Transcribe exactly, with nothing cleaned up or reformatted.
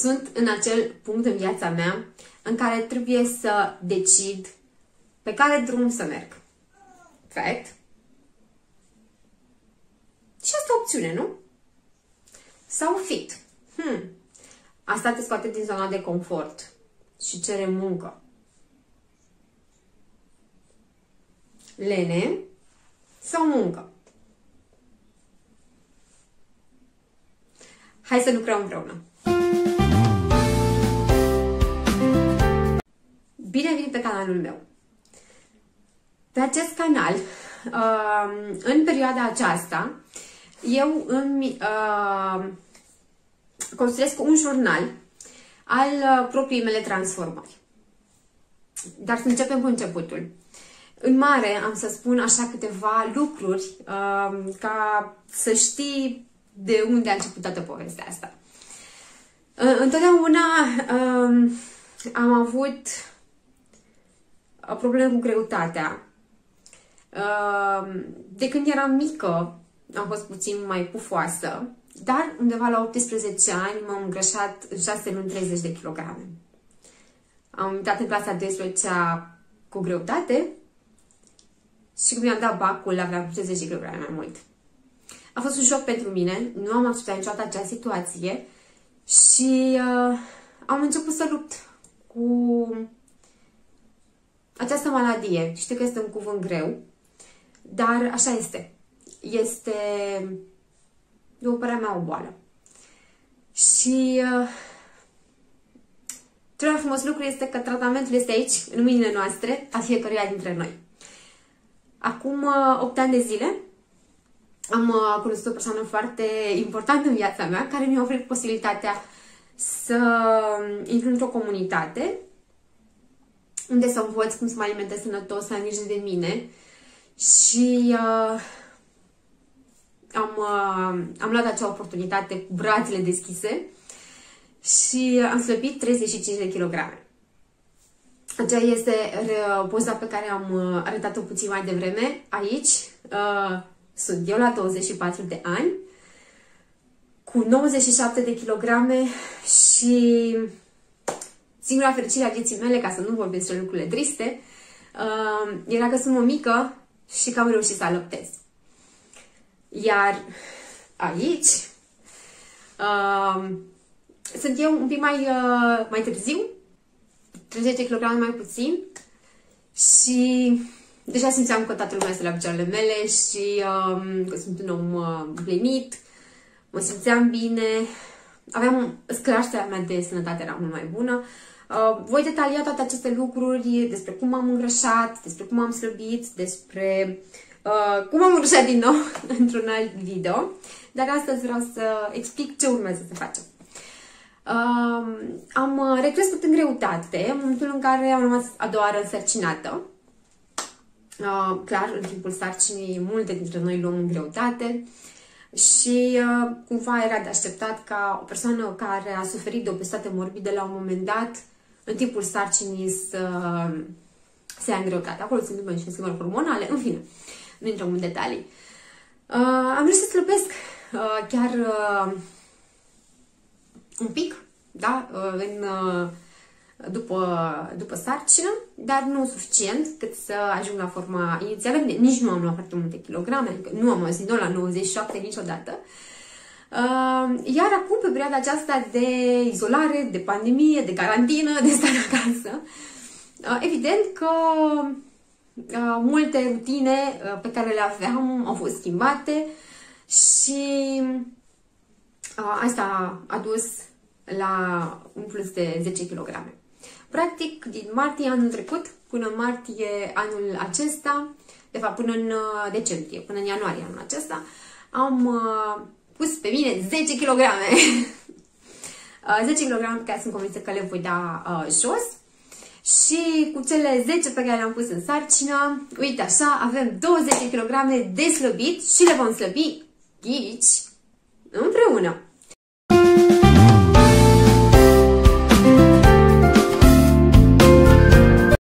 sunt în acel punct în viața mea în care trebuie să decid pe care drum să merg. Fact. Și asta e o opțiune, nu? Sau fit. Hmm. Asta te scoate din zona de confort și cere muncă. Lene sau muncă? Hai să lucrăm împreună! Bine ai venit pe canalul meu! Pe acest canal, în perioada aceasta, eu îmi construiesc un jurnal al propriei mele transformări. Dar să începem cu începutul. În mare am să spun așa câteva lucruri ca să știi de unde a început toată povestea asta. Întotdeauna am avut probleme cu greutatea. De când eram mică am fost puțin mai pufoasă, dar undeva la optsprezece ani m-am îngrășat în șase luni treizeci de kilograme. Am intrat în clasa a douăsprezecea cu greutate și când mi-am dat bacul aveam treizeci de kilograme mai mult. A fost un șoc pentru mine, nu am acceptat niciodată acea situație și uh, am început să lupt cu această maladie. Știu că este un cuvânt greu, dar așa este. Este, după părerea mea, o boală. Și uh, cel mai frumos lucru este că tratamentul este aici, în mâinile noastre, a fiecăruia dintre noi. Acum uh, opt ani de zile am uh, cunoscut o persoană foarte importantă în viața mea, care mi-a oferit posibilitatea să intru într-o comunitate unde să învăț cum să mă alimentez sănătos, să am grijă de mine și uh, am, uh, am luat acea oportunitate cu brațele deschise și am slăbit treizeci și cinci de kilograme. Aceea este poza pe care am arătat-o puțin mai devreme. Aici uh, sunt eu la douăzeci și patru de ani, cu nouăzeci și șapte de kilograme și singura fericire a vieții mele, ca să nu vorbesc despre lucrurile triste, uh, era că sunt mămică și că am reușit să alăptez. Iar aici uh, sunt eu un pic mai, uh, mai târziu, treizeci de kilograme mai puțin și deja simțeam că toată lumea este la picioarele mele și um, că sunt un om uh, plinit, mă simțeam bine, aveam, creșterea mea de sănătate era mult mai bună. Uh, voi detalia toate aceste lucruri despre cum am îngrășat, despre cum am slăbit, despre uh, cum am îngrășat din nou într-un alt video, dar astăzi vreau să explic ce urmează să facem. Uh, am recrescut în greutate în momentul în care am rămas a doua oară însărcinată. Uh, clar, în timpul sarcinii, multe dintre noi luăm în greutate și uh, cumva era de așteptat ca o persoană care a suferit de obezitate morbidă la un moment dat, în timpul sarcinii, să se ia în greutate. Acolo se întâmplă niște schimbări hormonale, în fine, nu intrăm în detalii. Uh, am vrut să slăbesc uh, chiar uh, un pic, da, în, după, după sarcină, dar nu suficient cât să ajung la forma inițială. Nici nu am luat foarte multe kilograme, adică nu am ajuns la nouăzeci și șapte niciodată. Iar acum, pe perioada aceasta de izolare, de pandemie, de carantină, de stat acasă, evident că multe rutine pe care le aveam au fost schimbate și asta a dus la un plus de zece kilograme. Practic, din martie anul trecut până martie anul acesta, de fapt până în decembrie, până în ianuarie anul acesta, am uh, pus pe mine zece kilograme. zece kilograme pe care sunt convinsă că le voi da uh, jos. Și cu cele zece pe care le-am pus în sarcină, uite așa, avem douăzeci de kilograme de slăbit și le vom slăbi aici